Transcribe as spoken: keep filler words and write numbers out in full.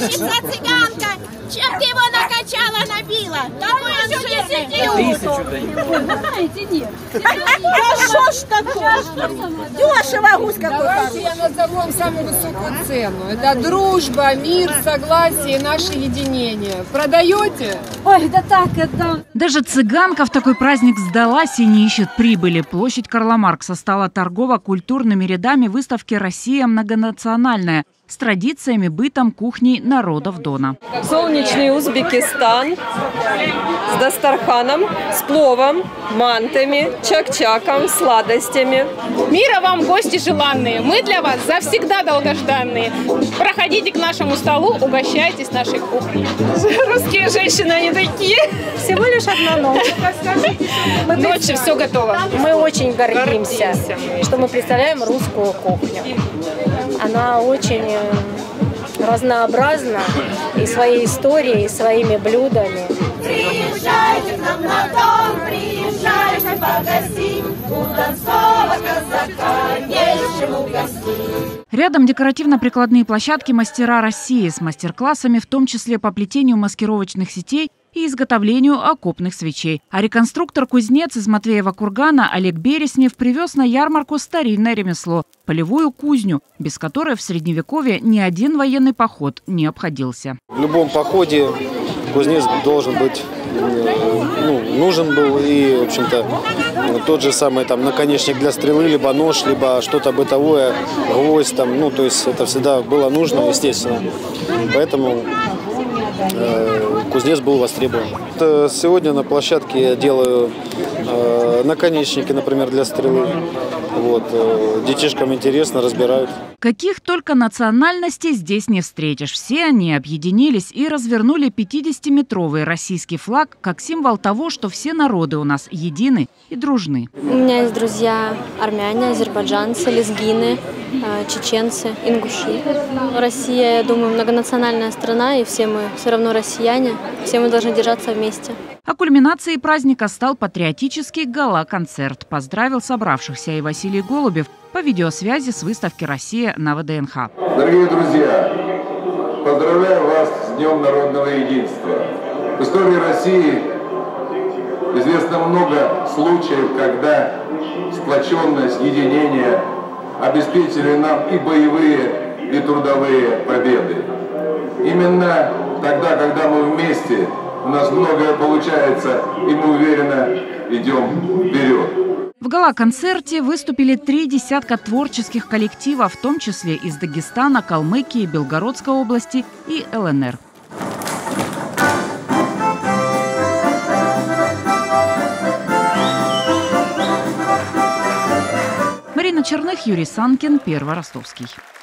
Говорится, цыганка, чем ты его накачала, набила? Такой он жирный. Знаете, нет. А что ж такое? Дешево, гусь какой. Давайте я назову вам самую высокую цену. Это дружба, мир, согласие, наше единение. Продаете? Ой, да так это... Даже цыганка в такой праздник сдалась и не ищет прибыли. Площадь Карла Маркса стала торгово-культурными рядами выставки «Россия многонациональная» с традициями, бытом, кухней народов Дона. Солнечный Узбекистан с дастарханом, с пловом, мантами, чак-чаком, сладостями. Мира вам, гости желанные! Мы для вас завсегда долгожданные. Проходите к нашему столу, угощайтесь нашей кухней. Русские женщины, они такие. Всего лишь одна ночь. Ночью все готово. Мы очень гордимся, что мы представляем русскую кухню. Она очень разнообразна и своей историей, и своими блюдами. Приезжайте к нам на дом, приезжайте погостить, у Донского казака есть чему гостить. Рядом декоративно-прикладные площадки «Мастера России» с мастер-классами, в том числе по плетению маскировочных сетей и изготовлению окопных свечей. А реконструктор-кузнец из Матвеева-Кургана Олег Береснев привез на ярмарку старинное ремесло – полевую кузню, без которой в Средневековье ни один военный поход не обходился. В любом походе кузнец должен быть, ну, нужен был, и, в общем-то, тот же самый там наконечник для стрелы, либо нож, либо что-то бытовое, гвоздь там, ну, то есть это всегда было нужно, естественно. Поэтому э, кузнец был востребован. Это сегодня на площадке я делаю э, наконечники, например, для стрелы. Вот, э, детишкам интересно, разбирают. Каких только национальностей здесь не встретишь. Все они объединились и развернули пятидесятиметровый российский флаг как символ того, что все народы у нас едины и дружны. У меня есть друзья армяне, азербайджанцы, лезгины, чеченцы, ингуши. Россия, я думаю, многонациональная страна, и все мы все равно россияне. Все мы должны держаться вместе. А кульминацией праздника стал патриотический гала-концерт. Поздравил собравшихся и Василий Голубев по видеосвязи с выставки «Россия» на ВДНХ. Дорогие друзья, поздравляю вас с Днем народного единства. В истории России известно много случаев, когда сплоченность, единение обеспечили нам и боевые, и трудовые победы. Именно тогда, когда мы вместе, у нас многое получается, и мы уверенно идем вперед. В гала-концерте выступили три десятка творческих коллективов, в том числе из Дагестана, Калмыкии, Белгородской области и ЛНР. Марина Черных, Юрий Санкин, Первый Ростовский.